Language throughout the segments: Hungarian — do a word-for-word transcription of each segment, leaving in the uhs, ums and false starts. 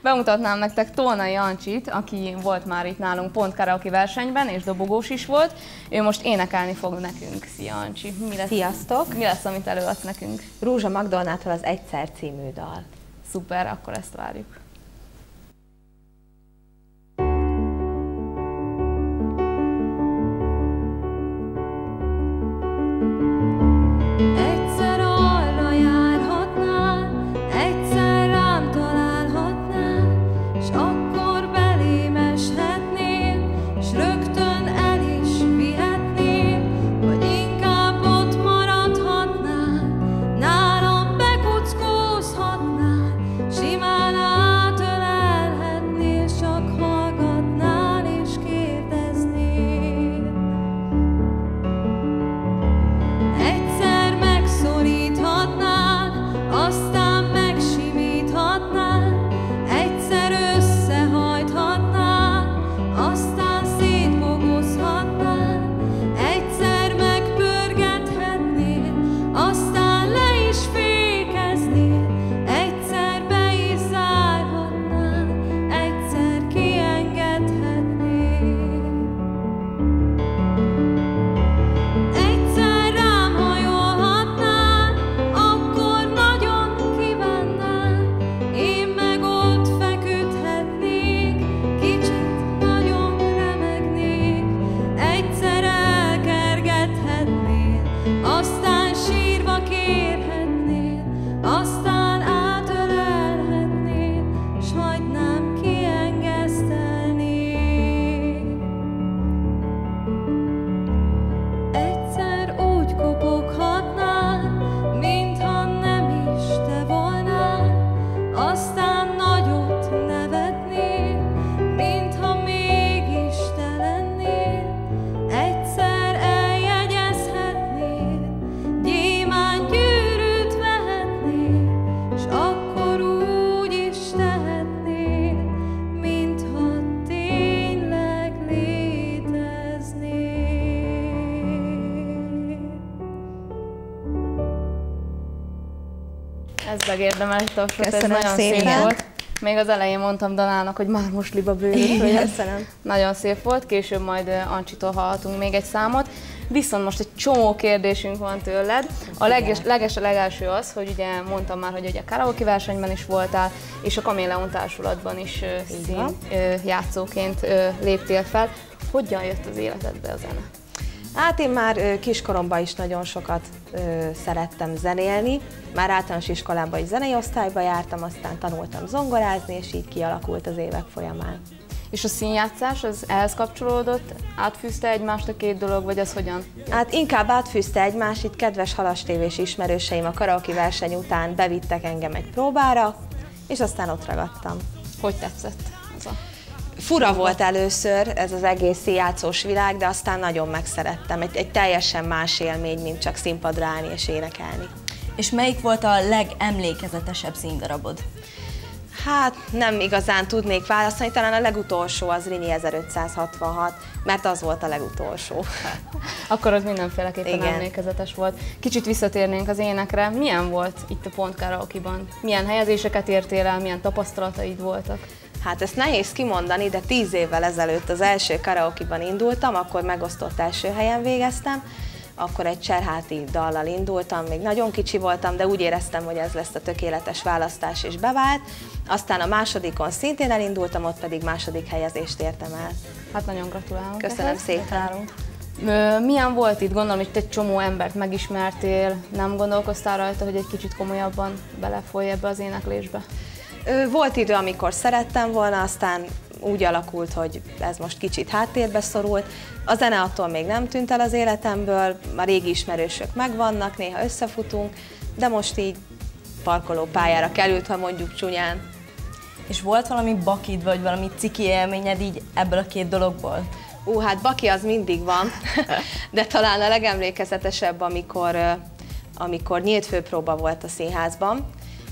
bemutatnám nektek Tolnai Ancsit, aki volt már itt nálunk pont karaoke versenyben, és dobogós is volt. Ő most énekelni fog nekünk. Szia, Ancsi! Mi lesz, Sziasztok! Mi lesz, amit előadsz nekünk? Rózsa Magdolnától az Egyszer című dal. Szuper, akkor ezt várjuk. Ez megérdemel egy tapsot, ez nagyon szép volt. Még az elején mondtam Danának, hogy már most liba bőrült. Köszönöm. Nagyon szép volt, később majd Ancsitól hallhatunk még egy számot. Viszont most egy csomó kérdésünk van tőled. A leges, leges a legelső az, hogy ugye mondtam már, hogy ugye karaoke versenyben is voltál, és a Kaméleon társulatban is szín játszóként léptél fel. Hogyan jött az életedbe a zene? Hát én már kiskoromban is nagyon sokat ö, szerettem zenélni. Már általános iskolában is zenei osztályba jártam, aztán tanultam zongorázni, és így kialakult az évek folyamán. És a színjátszás, az ehhez kapcsolódott? Átfűzte egymást a két dolog, vagy az hogyan? Hát inkább átfűzte egymást, itt kedves halastévés ismerőseim a karaoke verseny után bevittek engem egy próbára, és aztán ott ragadtam. Hogy tetszett az a... Fura volt először ez az egész színjátszós világ, de aztán nagyon megszerettem. Egy, egy teljesen más élmény, mint csak színpadra állni és énekelni. És melyik volt a legemlékezetesebb színdarabod? Hát nem igazán tudnék válaszolni, talán a legutolsó az Rényi ezerötszázhatvanhat, mert az volt a legutolsó. Akkor az mindenféleképpen Igen. emlékezetes volt. Kicsit visszatérnénk az énekre. Milyen volt itt a Pont Karaoke-ban? Milyen helyezéseket értél el, milyen tapasztalataid voltak? Hát ezt nehéz kimondani, de tíz évvel ezelőtt az első karaoke-ban indultam, akkor megosztott első helyen végeztem, akkor egy cserháti dallal indultam, még nagyon kicsi voltam, de úgy éreztem, hogy ez lesz a tökéletes választás, és bevált. Aztán a másodikon szintén elindultam, ott pedig második helyezést értem el. Hát nagyon gratulálok. Köszönöm ehhez. szépen. Milyen volt itt? Gondolom, hogy te egy csomó embert megismertél, nem gondolkoztál rajta, hogy egy kicsit komolyabban belefolyj ebbe az éneklésbe? Volt idő, amikor szerettem volna, aztán úgy alakult, hogy ez most kicsit háttérbe szorult. A zene attól még nem tűnt el az életemből, a régi ismerősök megvannak, néha összefutunk, de most így parkoló pályára került, ha mondjuk csúnyán. És volt valami bakid, vagy valami ciki élményed így ebből a két dologból? Ú, hát baki az mindig van, de talán a legemlékezetesebb, amikor, amikor nyílt főpróba volt a színházban,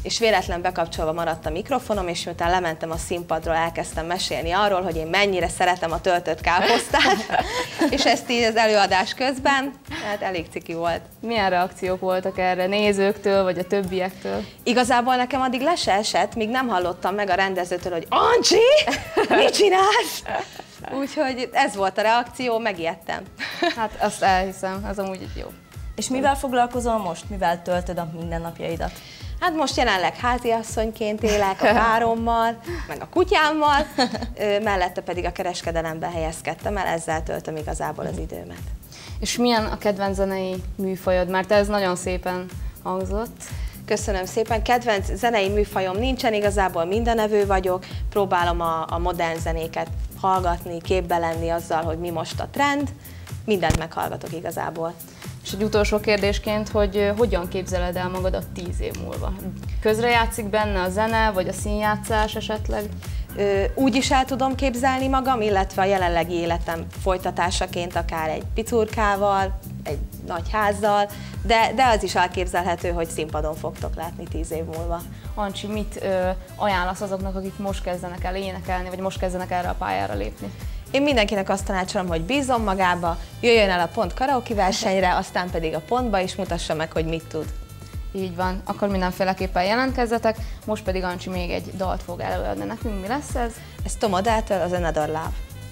és véletlen bekapcsolva maradt a mikrofonom, és miután lementem a színpadról, elkezdtem mesélni arról, hogy én mennyire szeretem a töltött káposztát, és ezt így az előadás közben, hát elég ciki volt. Milyen reakciók voltak erre nézőktől, vagy a többiektől? Igazából nekem addig le se esett, míg nem hallottam meg a rendezőtől, hogy Ancsi, mit csinálsz? Úgyhogy ez volt a reakció, megijedtem. Hát azt elhiszem, ez amúgy jó. És mivel foglalkozol most? Mivel töltöd a mindennapjaidat? Hát most jelenleg háziasszonyként élek a párommal, meg a kutyámmal, mellette pedig a kereskedelembe helyezkedtem el, ezzel töltöm igazából az időmet. És milyen a kedvenc zenei műfajod? Mert ez nagyon szépen hangzott. Köszönöm szépen. Kedvenc zenei műfajom nincsen, igazából mindenevő vagyok. Próbálom a, a modern zenéket hallgatni, képbe lenni azzal, hogy mi most a trend. Mindent meghallgatok igazából. És egy utolsó kérdésként, hogy hogyan képzeled el magadat tíz év múlva? Közrejátszik benne a zene, vagy a színjátszás esetleg? Úgy is el tudom képzelni magam, illetve a jelenlegi életem folytatásaként akár egy picurkával, egy nagy házzal, de, de az is elképzelhető, hogy színpadon fogtok látni tíz év múlva. Ancsi, mit ö, ajánlasz azoknak, akik most kezdenek el énekelni, vagy most kezdenek erre a pályára lépni? Én mindenkinek azt tanácsolom, hogy bízzon magába, jöjjön el a Pont karaoke versenyre, aztán pedig a Pontba is mutassa meg, hogy mit tud. Így van, akkor mindenféleképpen jelentkezzetek, most pedig Ancsi még egy dalt fog előadni nekünk. Mi lesz ez? Ez Tom Odell-től, az Another Love.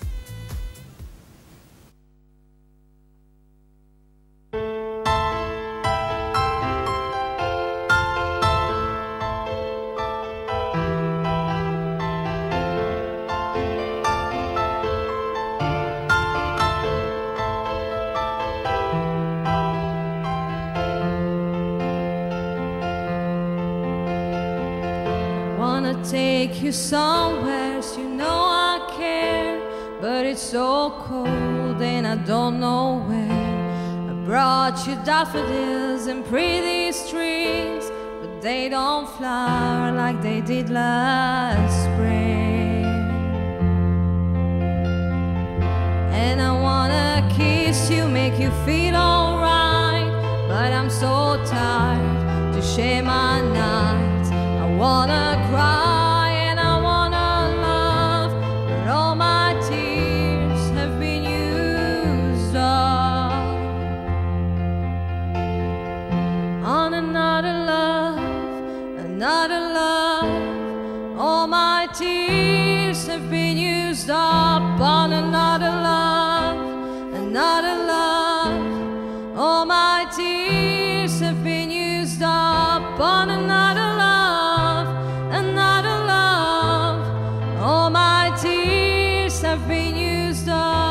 Take you somewhere, so you know I care, but it's so cold and I don't know where. I brought you daffodils and pretty strings, but they don't flower like they did last spring. And I wanna kiss you, make you feel alright, but I'm so tired to share my nights. I wanna cry. Another love, all my tears have been used up on another love, another love, all my tears have been used up on another love, another love, all my tears have been used up.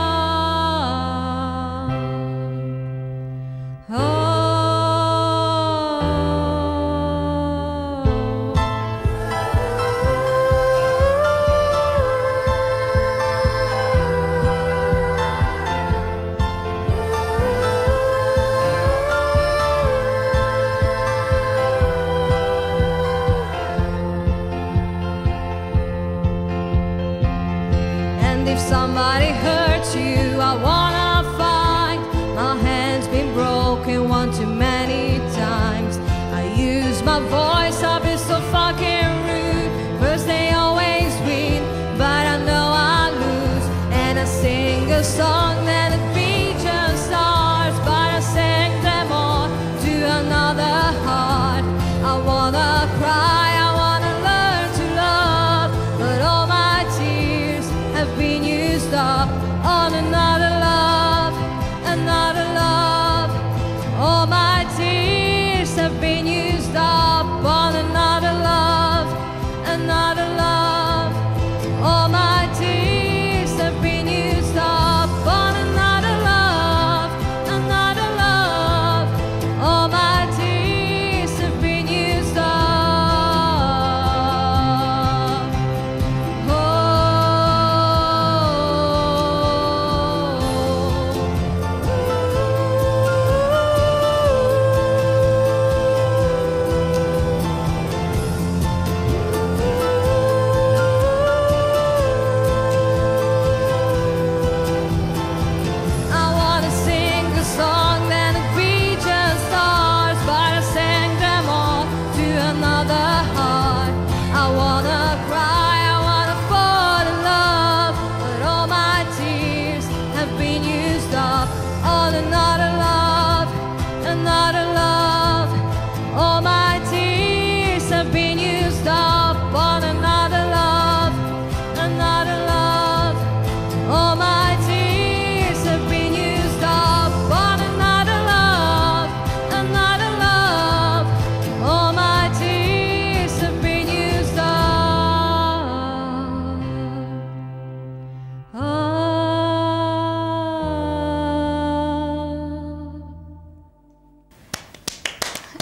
Oh. If somebody hurts you, I wanna fight. My hand's been broken one too many times. I use my voice, I've been so fucking rude. First they always win, but I know I lose. And I sing a song that the beat just starts, but I sing them all to another heart. I wanna cry, I wanna learn to love, but all my tears have been used up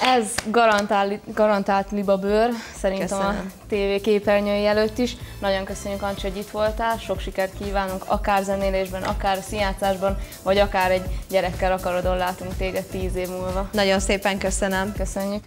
Ez garantál, garantált libabőr, szerintem Köszönöm. a tévé képernyői előtt is. Nagyon köszönjük, Ancsi, hogy itt voltál, sok sikert kívánunk, akár zenélésben, akár színjátszásban, vagy akár egy gyerekkel akarodon látunk téged tíz év múlva. Nagyon szépen köszönöm. Köszönjük!